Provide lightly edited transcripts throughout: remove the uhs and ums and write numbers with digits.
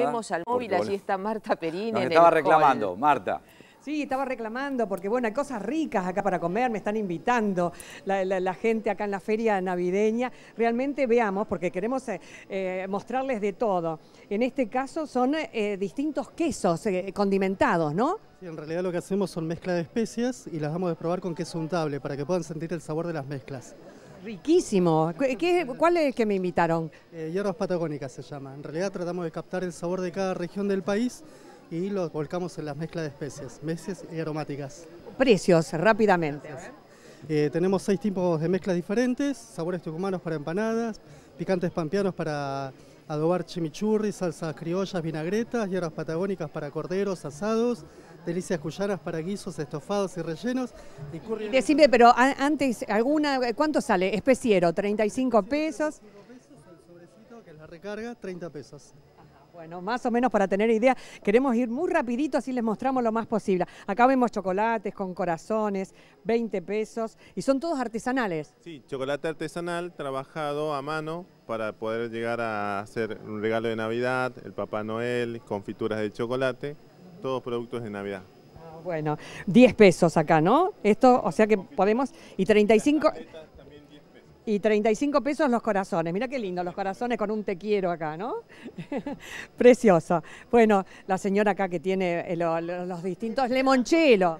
volvemos al móvil, allí está Marta Perini. Nos en estaba el reclamando, hall. Marta. Sí, estaba reclamando porque, bueno, hay cosas ricas acá para comer, me están invitando la gente acá en la feria navideña. Realmente veamos, porque queremos mostrarles de todo. En este caso son distintos quesos condimentados, ¿no? Sí, en realidad lo que hacemos son mezcla de especias y las damos de probar con queso untable para que puedan sentir el sabor de las mezclas. Riquísimo. ¿Cuál es el que me invitaron? Hierbas patagónicas se llama. En realidad tratamos de captar el sabor de cada región del país y lo volcamos en las mezclas de especies y aromáticas. Precios, rápidamente. Tenemos 6 tipos de mezclas diferentes, sabores tucumanos para empanadas, picantes pampeanos para adobar chimichurri, salsas criollas, vinagretas, hierbas patagónicas para corderos, asados, delicias cuyanas para guisos, estofados y rellenos. Y curry. Decime, pero antes, ¿cuánto sale? Especiero, 35 pesos. 35 pesos, el sobrecito que es la recarga, 30 pesos. Bueno, más o menos para tener idea, queremos ir muy rapidito, así les mostramos lo más posible. Acá vemos chocolates con corazones, 20 pesos, y son todos artesanales. Sí, chocolate artesanal trabajado a mano para poder llegar a hacer un regalo de Navidad, el Papá Noel, confituras de chocolate, todos productos de Navidad. Bueno, 10 pesos acá, ¿no? Esto, o sea que podemos, y 35... Y 35 pesos los corazones. Mirá qué lindo, los corazones con un te quiero acá, ¿no? Precioso. Bueno, la señora acá que tiene los distintos limoncello.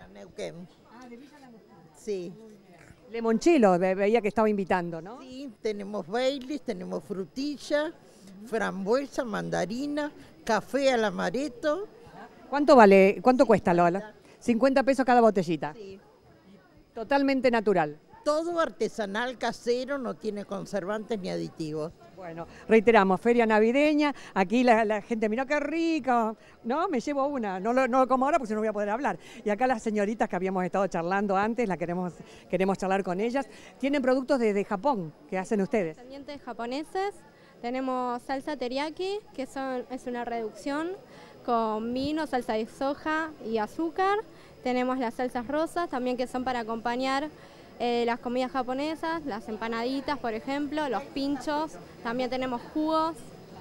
Sí. Limoncello, veía que estaba invitando, ¿no? Sí, tenemos Baileys, tenemos frutilla, frambuesa, mandarina, café al amaretto. ¿Cuánto vale? ¿Cuánto cuesta, Lola? 50 pesos cada botellita. Sí. Totalmente natural. Todo artesanal, casero, no tiene conservantes ni aditivos. Bueno, reiteramos, feria navideña, aquí la gente, mirá qué rico, ¿no? Me llevo una, no lo como ahora porque si no voy a poder hablar. Y acá las señoritas que habíamos estado charlando antes, queremos charlar con ellas, tienen productos de Japón, ¿qué hacen ustedes? Descendientes japoneses, tenemos salsa teriyaki, que es una reducción con vino, salsa de soja y azúcar. Tenemos las salsas rosas, también que son para acompañar las comidas japonesas, las empanaditas, por ejemplo, los pinchos, también tenemos jugos.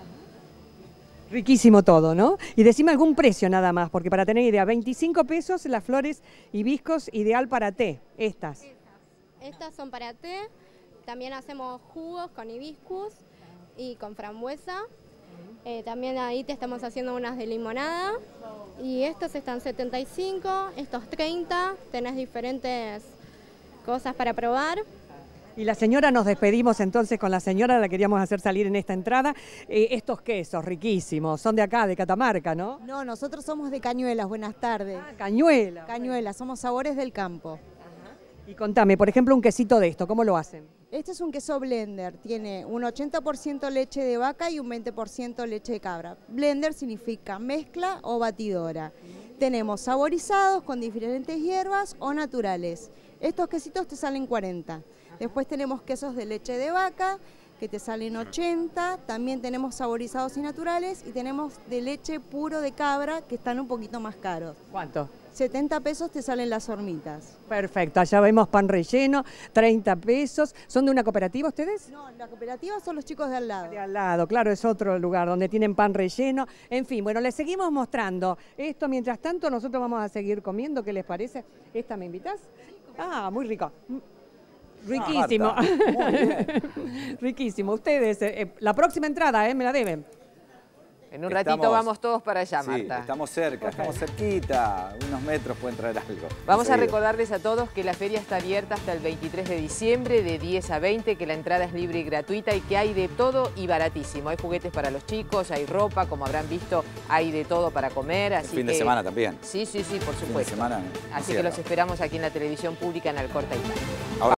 Riquísimo todo, ¿no? Y decime algún precio nada más, porque para tener idea, 25 pesos las flores hibiscos ideal para té, estas. Estas son para té, también hacemos jugos con hibiscus y con frambuesa. También ahí te estamos haciendo unas de limonada. Y estos están 75, estos 30, tenés diferentes cosas para probar. Y la señora, nos despedimos entonces con la señora, la queríamos hacer salir en esta entrada. Estos quesos riquísimos, son de acá, de Catamarca, ¿no? No, nosotros somos de Cañuelas, buenas tardes. Ah, Cañuelas. Cañuelas, somos sabores del campo. Y contame, por ejemplo, un quesito de esto, ¿cómo lo hacen? Este es un queso blender, tiene un 80% leche de vaca y un 20% leche de cabra. Blender significa mezcla o batidora. Tenemos saborizados con diferentes hierbas o naturales. Estos quesitos te salen 40. Después tenemos quesos de leche de vaca que te salen 80. También tenemos saborizados y naturales y tenemos de leche puro de cabra que están un poquito más caros. ¿Cuánto? 70 pesos te salen las hormitas. Perfecto, allá vemos pan relleno, 30 pesos. ¿Son de una cooperativa ustedes? No, la cooperativa son los chicos de al lado. De al lado, claro, es otro lugar donde tienen pan relleno. En fin, bueno, les seguimos mostrando esto. Mientras tanto, nosotros vamos a seguir comiendo. ¿Qué les parece? ¿Esta me invitas? Ah, muy rico. Riquísimo. Ah, Marta, muy bien. Riquísimo. Ustedes, la próxima entrada, me la deben. En un ratito vamos todos para allá, Marta. Sí, estamos cerca, estamos cerquita, unos metros pueden traer algo. Vamos a recordarles a todos que la feria está abierta hasta el 23 de diciembre de 10 a 20, que la entrada es libre y gratuita y que hay de todo y baratísimo. Hay juguetes para los chicos, hay ropa, como habrán visto, hay de todo para comer. Así fin de semana también. Sí, por supuesto. Fin de semana. Así que los esperamos aquí en la televisión pública en Alcorta y Tal.